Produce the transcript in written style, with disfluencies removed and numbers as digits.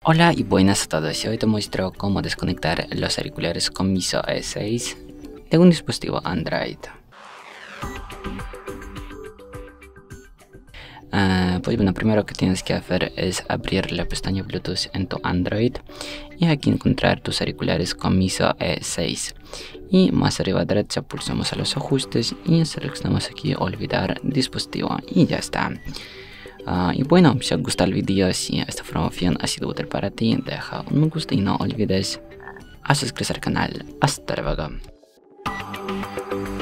Hola y buenas a todos, y hoy te muestro cómo desconectar los auriculares con Miso E6 de un dispositivo Android. Pues bueno, primero que tienes que hacer es abrir la pestaña Bluetooth en tu Android y aquí encontrar tus auriculares con Miso E6. Y más arriba a derecha pulsamos a los ajustes y seleccionamos aquí olvidar dispositivo y ya está. Y bueno, si os gusta el vídeo, si esta información ha sido útil para ti, deja un me gusta y no olvides a suscribirse al canal. Hasta luego.